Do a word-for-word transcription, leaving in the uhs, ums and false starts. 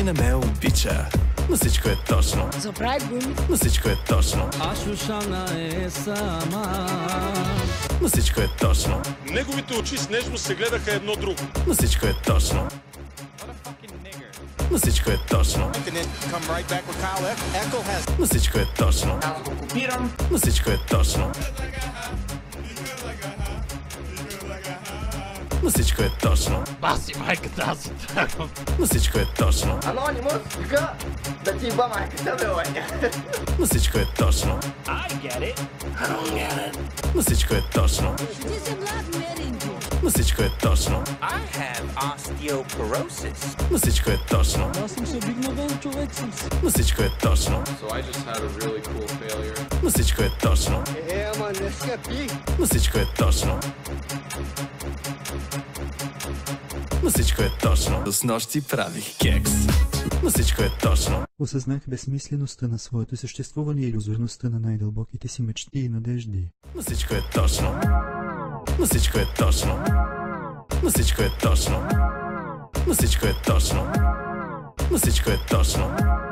не ме обича, но всичко е точно. Забравяй гуми. Но всичко е точно. А Шушана е сама. Но всичко е точно. Неговите очи с нежност се гледаха едно друго. Но всичко е точно. Но всичко е точно. Но всичко е точно. Аз го копирам. Но всичко е точно. Но всичко е точно. Баси майката, аз се тръгвам. Но всичко е точно. Анонимус, така да ти ба майката, бе, лъня. Но всичко е точно. I get it. I don't get it. Но всичко е точно. Но всичко е точно. I have osteoporosis. Но всичко е точно. Аз съм се обикновен човек съм си. Но всичко е точно. So I just had a really cool failure. Но всичко е точно. Е, ама не скъпи. Но всичко е точно. Но всичко е точно. С нощи правих кекс. Но всичко е точно. Осъзнах безсмислеността на своето съществуване и иллюзорността на най-дълбоките си мечти и надежди. Но всичко е точно. Но всичко е точно. Но всичко е точно. Но всичко е точно. Но всичко е точно.